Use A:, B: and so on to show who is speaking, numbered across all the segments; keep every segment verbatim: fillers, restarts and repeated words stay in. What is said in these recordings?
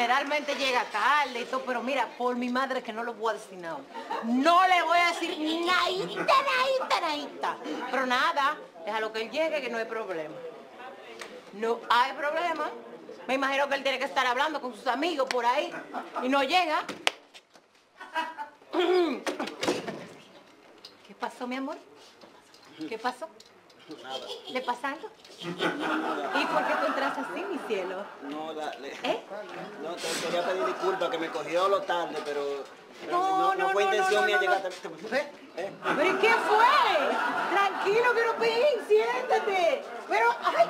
A: generalmente llega tarde y todo, pero mira, por mi madre que no lo voy a decir nada. No le voy a decir naíta, naíta, naíta. Pero nada, déjalo que él llegue, que no hay problema. No hay problema. Me imagino que él tiene que estar hablando con sus amigos por ahí y no llega. ¿Qué pasó, mi amor? ¿Qué pasó?
B: Nada.
A: ¿Le pasa algo? ¿Y por qué tú entras así, mi cielo?
B: No, la, le,
A: ¿Eh?
B: no, te quería pedir disculpas que me cogió lo tarde, pero
A: No,
B: no,
A: no,
B: no fue
A: no,
B: intención
A: no,
B: mía
A: no,
B: llegar
A: no.
B: tarde.
A: ¿Eh?
B: ¿Eh?
A: ¿Pero y qué fue? Tranquilo, Querupín, siéntate. Pero, ay.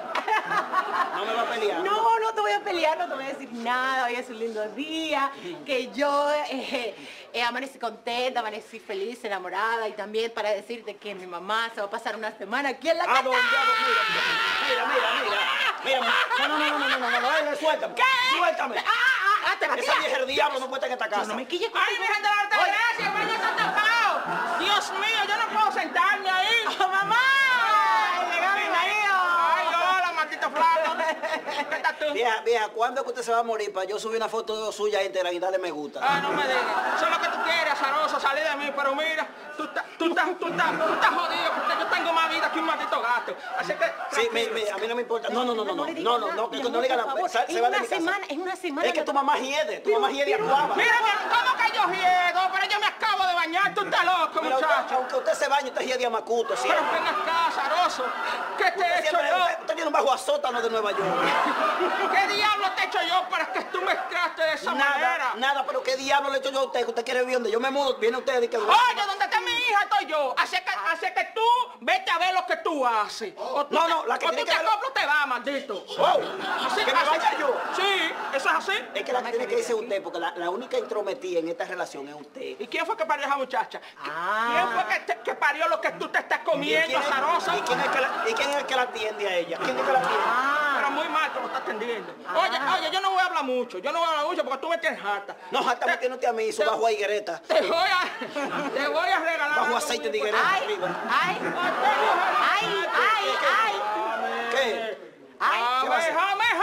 B: No me va a pelear.
A: No, no te voy a pelear, no te voy a decir nada. Hoy es un lindo día, que yo eh, eh, amanecí contenta, amanecí feliz, enamorada. Y también para decirte que mi mamá se va a pasar una semana aquí en la casa.
B: ¿A dónde? Mira, mira, mira, mira. Mira, no, no, no, no, no, no, no, no, no, suéltame.
A: ¿Qué?
B: Suéltame.
A: Ah, ah, ah, te va a
B: Esa
A: tirar.
B: vieja del diablo no puede estar en esta casa.
A: No me quilles con
C: ¡Ay, Virgen de la Altagracia, el baño está tapado! ¡Dios mío, yo no puedo sentarme ahí!
A: ¡Oh, mamá! ¡Ay, llegó mi marido!
C: ¡Ay, hola, maldito flaco! ¿Qué estás tú?
B: Vieja, vieja, ¿cuándo es que usted se va a morir para yo subir una foto suya íntegra y darle me gusta?
C: Ah, no me digas. Eso es lo que tú quieres, azaroso, salir de mí, pero mira, tú estás, tú estás, tú estás, tú estás jodido porque yo tengo más vida que un maldito gato. Así que,
B: Sí, me,
C: tranquilo.
B: me, a mí no me importa. No, no, no, no, no,
A: le digas
B: no, no,
A: nada,
B: no,
A: mi
B: que no
A: amor,
B: diga
A: por
B: la...
A: favor.
B: Se,
A: En
B: se va de
A: una
B: mi casa.
A: semana, en una semana
B: Es que
A: le
B: tu
A: va-
B: mamá hiede, tu
A: Pero-
B: mamá hiede y
A: pero-
B: actuaba.
C: Mira, mi- ¿cómo que yo riedo? Pero yo me acabo de bañar, tú estás loco,
B: Pero usted-
C: muchacho.
B: aunque usted se bañe, usted hiede a Macuto,
C: Pero
B: siempre.
C: ven acá, azaroso. ¿Qué te he
B: Usted
C: hecho
B: siempre-
C: yo?
B: usted- usted tiene un bajo azótano de Nueva York.
C: ¿Qué diablo te he hecho yo para que tú me mezclaste de esa
B: Nada,
C: manera?
B: nada, pero ¿qué diablo le he hecho yo a usted? Que usted quiere vivir donde yo me mudo, viene usted y que...
C: Oye, donde está mi hija estoy yo. Así que, así que tú vete a ver lo que tú haces. O tú
B: No,
C: te-
B: no, la que
C: o
B: tiene
C: tú
B: que
C: te
B: ver-
C: acoplas o te vas, maldito.
B: ¡Oh!
C: Así,
B: ¿Que me
C: así-
B: vaya yo?
C: Sí, eso es así.
B: Es que la que tiene que irse usted, porque la, la única intrometida en esta relación es usted.
C: ¿Y quién fue que parió a esa muchacha?
A: Ah.
C: ¿Quién fue que, te- que parió lo que tú te estás
B: ¿Y
C: comiendo,
B: quién, es,
C: azarosa?
B: y quién es que la, ¿Y quién es el que la atiende a ella? ¿Quién es que la atiende?
C: Pero muy mal que lo estás atendiendo. Oye, oye, yo no voy a hablar mucho. Yo no voy a hablar mucho porque tú me tienes harta.
B: No, hasta metiendo usted a mí, su bajo a higuereta.
C: Te voy a, te voy a regalar.
B: Bajo
C: algo
B: aceite de
C: muy
B: higuereta
A: Ay,
B: arriba.
A: ay, ay, ay, ay.
B: ¿Qué?
A: Ay,
B: ¿qué va a hacer?
C: ¡Ameja,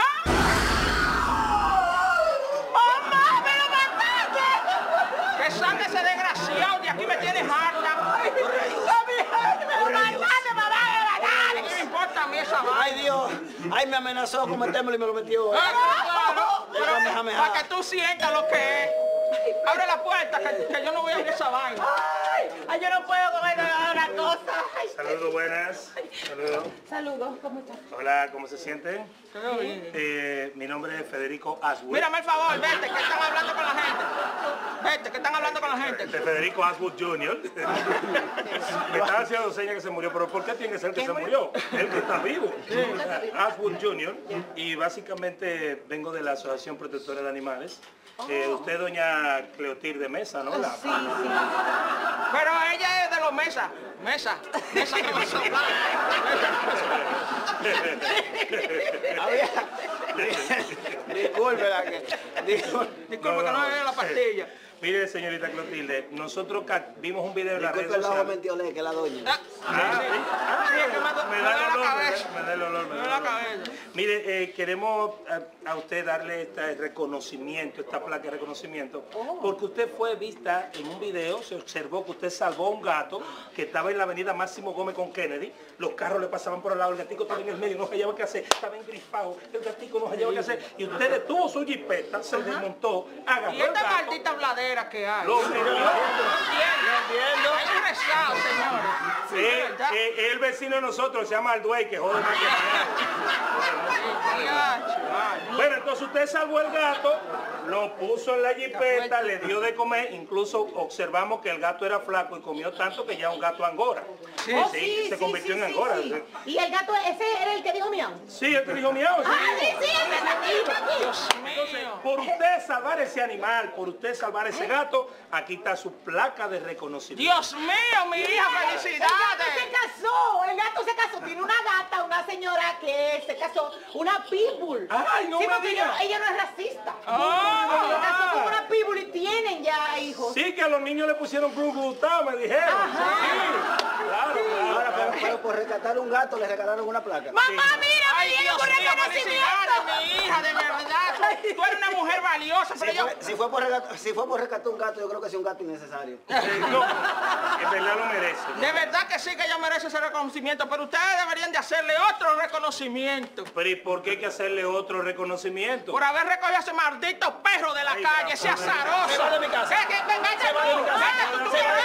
A: ¡Mamá, me lo mataste!
C: que saque ese desgraciado de aquí, me tienes harta!
A: ¡Ay, me lo mataste, mamá, me lo mataste!
C: ¿Qué me importa a mí esa vaina?
B: Ay, Dios. Ay, me amenazó con metérmelo y me lo metió.
C: Ah, claro,
B: Déjame,
C: pero
B: déjame,
C: para
B: déjame.
C: que tú sientas lo que es. Abre la puerta, que, que yo no voy a abrir esa vaina.
A: Ay, ay, yo no puedo comer una cosa. Ay,
D: Saludos, buenas. Saludos.
A: saludos, ¿cómo estás?
D: Hola, ¿cómo se sienten? Eh, mi nombre es Federico Ashwood.
C: Mírame el favor, vete, que están hablando con la gente. Vete, que están hablando con la gente.
D: De Federico Ashwood junior Me están haciendo señas que se murió, pero ¿por qué tiene que ser el que se murió? El que está vivo. Ashwood junior Y básicamente vengo de la Asociación Protectora de Animales. Eh, usted es doña Cleotilde Mesa, ¿no? La-
A: Sí, sí.
C: Pero ella es de los mesas. Mesa. Mesa que va a soplar.
B: Disculpe, la que... Disculpe,
C: Disculpe que no me veo la pastilla.
D: Mire, señorita Clotilde, nosotros ca- vimos un video en las redes
B: disculpe el lago
D: sociales.
B: mentiolé, que es la doña.
C: Ah,
D: Ah,
C: sí.
D: sí. Ah,
C: Sí, es que me do-
D: me
C: me
D: da
C: duele
D: el
C: la
D: olor, me
C: cabeza.
D: da- me da el olor, me
C: Me
D: da
C: duele
D: el
C: la
D: olor.
C: cabeza.
D: Mire, eh, queremos a, a usted darle este reconocimiento, esta placa de reconocimiento, porque usted fue vista en un video, se observó que usted salvó a un gato que estaba en la avenida Máximo Gómez con Kennedy, los carros le pasaban por el lado, el gatico estaba en el medio, no hallaba qué hacer, estaba engrifado, el gatico no hallaba qué hacer, y usted detuvo su jipeta, se desmontó, agarró
C: Y
D: el
C: esta
D: gato,
C: maldita bladera que hay.
D: lo
C: No
D: metió.
C: entiendo. Hay un rezado, señores.
D: Sí,
C: de verdad.
D: eh, el vecino de nosotros se llama Alduey, que jode más que nada.
C: Diacho,
D: Bueno, entonces usted salvó el gato, lo puso en la jipeta, le dio de comer, incluso observamos que el gato era flaco y comió tanto que ya un gato angora. Sí,
A: Oh,
D: sí, se convirtió
A: sí,
D: en
A: sí,
D: angora.
A: sí. Y el gato, ese era el que dijo miau.
D: Sí, el que dijo miau. sí.
A: Ah, sí, sí, ese está aquí, está aquí.
C: Dios mío.
D: Por usted salvar ese animal, por usted salvar ese gato, aquí está su placa de reconocimiento.
C: Dios mío, mi hija,
A: El gato se
C: felicidades.
A: casó, el gato se casó, tiene una gata, una señora que se casó, una pitbull.
D: Ay, no
A: sí,
D: me
A: porque
D: diga.
A: ella, ella no es racista.
C: Ah.
A: se casó con una pitbull y tienen ya hijos.
D: Sí, que a los niños le pusieron glutado, me dijeron.
A: Ajá.
D: Sí, claro, claro.
B: Ahora, pero, pero, por rescatar un gato le regalaron una placa.
A: Mamá, mira, me
C: Ay,
A: dieron
C: Dios
A: un
C: mío,
A: reconocimiento.
C: felicidades, mi hija, de verdad. Tú, tú eres una mujer valiosa, pero
B: Si
C: yo...
B: fue, si, fue por rescatar, si fue por rescatar un gato, yo creo que es un gato innecesario.
D: Eh, no, en verdad lo merece.
C: De verdad que sí que ella merece ese reconocimiento, pero ustedes deberían de hacerle otro reconocimiento.
D: Pero ¿y por qué hay que hacerle otro reconocimiento?
C: Por haber recogido a ese maldito perro de la
D: Ay,
C: calle,
D: ya,
C: ese
D: pues,
C: azaroso.
B: se va de mi casa.
C: ¿Qué, qué, qué,
B: Se va de mi casa.
C: Vete, tú, tú,
B: Se va de